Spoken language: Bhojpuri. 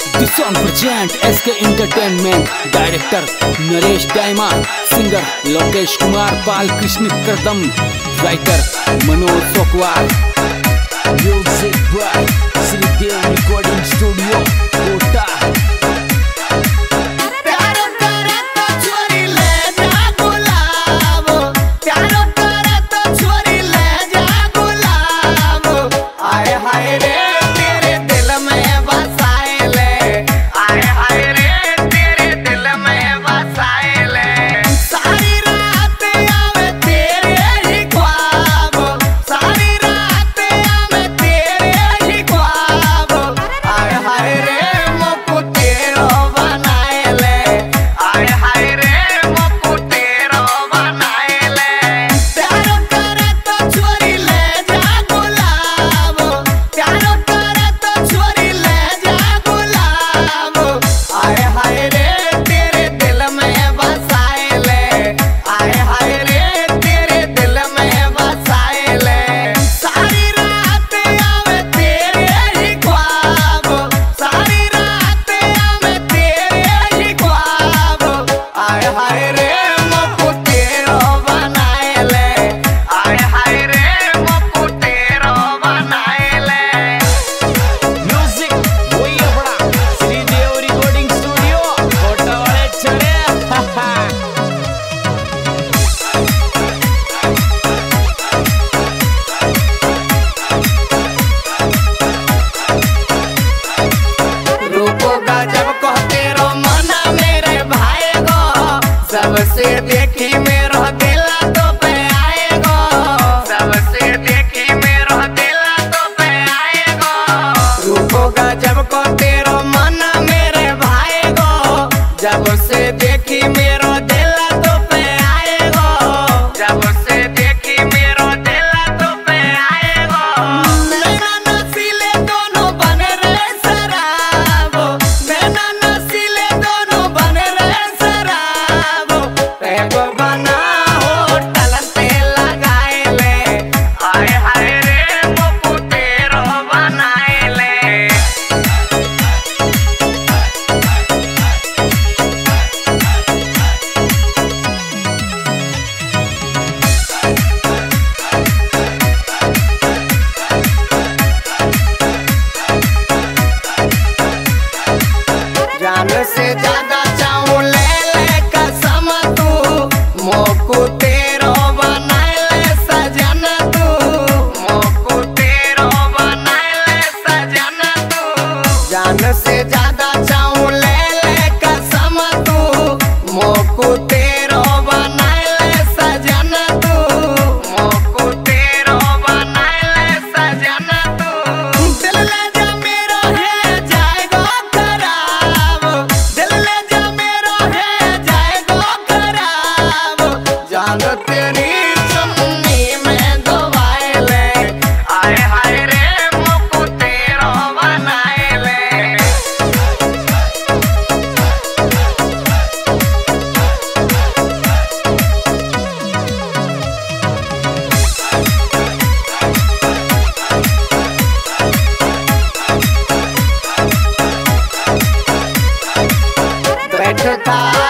The song present SK Entertainment. Director Naresh Daima. Singer Lokesh Kumar Pal Krishna Kardam. Writer Manoj Sokwar. Music by Sri Dev Recording Studio, Kota. सबसे देखी मेरो दिला तो पे आएगो, सबसे देखी मेरो दिला तो पे आएगो। रूपोगा जब को तेरो मन मेरे भाईगो, जब से देखी मेरो दिला तो पे आएगो, जब से देखी मेरो दिला तो पे आएगो। नैना नसीले दोनों बने रहे शराब, नैना नसीले दोनों बने रहे शराब। एगो बना होटल से लगाए ले, हाय हाय रे मोकू तेरो बनाए ले। जान से ज्यादा चाहूं ले ले कसम तू, मोकू तेरो बनाए ले सजन तू, मोकू तेरो बनाए ले सजन तू। जान से ज्यादा चाहूं ले ले कसम तू, मोकू तेरो बनाए ले सजन तू, मोकू तेरो बनाए ले सजन तू। दिल ले जा मेरा है जाएगा खराब, दिल ले जा मेरा है जाएगा खराब। जान तेरी चुन्नी में दबाए ले, आए हाय रे मोकू तेरो बनाए ले। बैठता